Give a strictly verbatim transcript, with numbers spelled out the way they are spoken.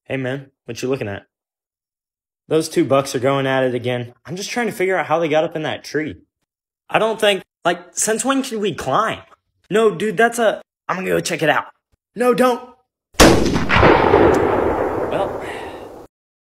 Hey man, what you looking at? Those two bucks are going at it again. I'm just trying to figure out how they got up in that tree. I don't think, like, since when can we climb? No, dude, that's a... I'm gonna go check it out. No, don't! Well...